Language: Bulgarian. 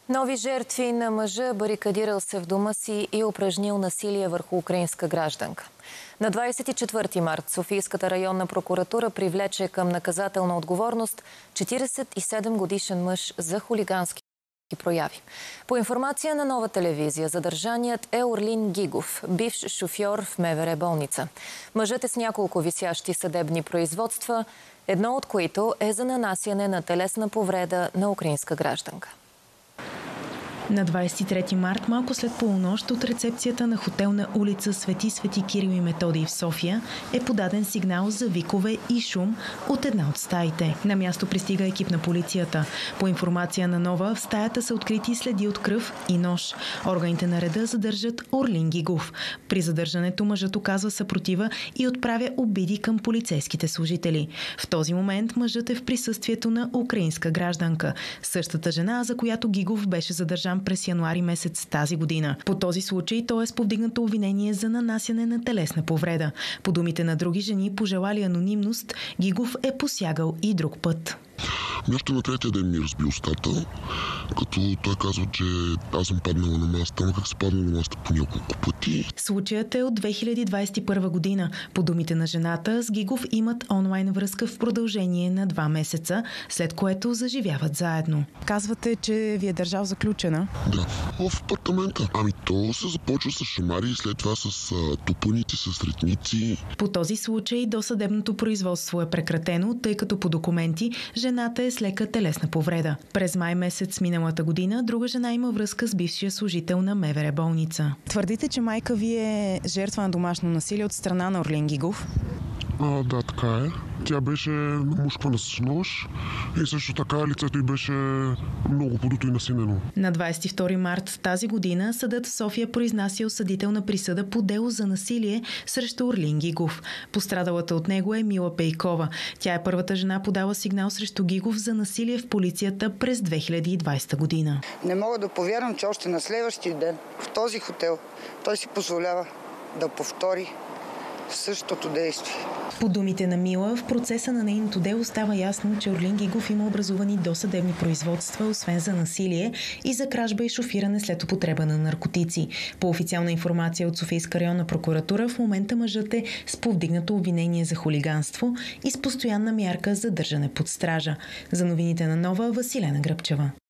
Нови жертви на мъжа, барикадирал се в дома си и упражнил насилие върху украинска гражданка. На 24 март Софийската районна прокуратура привлече към наказателна отговорност 47-годишен мъж за хулигански прояви. По информация на Нова телевизия, задържаният е Орлин Гигов, бивш шофьор в МВР болница. Мъжът е с няколко висящи съдебни производства, едно от които е за нанасяне на телесна повреда на украинска гражданка. На 23 март, малко след полунощ, от рецепцията на хотелна улица Свети Кирил и Методий в София е подаден сигнал за викове и шум от една от стаите. На място пристига екип на полицията. По информация на Нова, в стаята са открити следи от кръв и нож. Органите на реда задържат Орлин Гигов. При задържането мъжът оказва съпротива и отправя обиди към полицейските служители. В този момент мъжът е в присъствието на украинска гражданка. Същата жена, за която Гигов беше задържан през януари месец тази година. По този случай той е с повдигнато обвинение за нанасяне на телесна повреда. По думите на други жени, пожелали анонимност, Гигов е посягал и друг път. Още на третия ден ми разби устата, като той казва, че аз съм паднала на масата, но как се паднала на масата по няколко пъти. Случаят е от 2021 година. По думите на жената, с Гигов имат онлайн връзка в продължение на 2 месеца, след което заживяват заедно. Казвате, че ви е държал заключена? Да, в апартамента. То се започва с шамари и след това с тупаници, с ретници. По този случай досъдебното производство е прекратено, тъй като по документи жената е с лека телесна повреда. През май месец миналата година друга жена има връзка с бившия служител на МВР болница. Твърдите, че майка ви е жертва на домашно насилие от страна на Орлин Гигов? Да, така е. Тя беше мушквана с нож и също така лицето й беше много подуто и насинено. На 22 март тази година съдът в София произнася осъдителна присъда по дело за насилие срещу Орлин Гигов. Пострадалата от него е Мила Пейкова. Тя е първата жена, подала сигнал срещу Гигов за насилие в полицията през 2020 година. Не мога да повярвам, че още на следващия ден в този хотел той си позволява да повтори същото действие. По думите на Мила, в процеса на нейното дело става ясно, че Орлин Гигов има образувани досъдебни производства, освен за насилие и за кражба и шофиране след употреба на наркотици. По официална информация от Софийска районна прокуратура, в момента мъжът е с повдигнато обвинение за хулиганство и с постоянна мярка за държане под стража. За новините на Нова, Василена Гръбчева.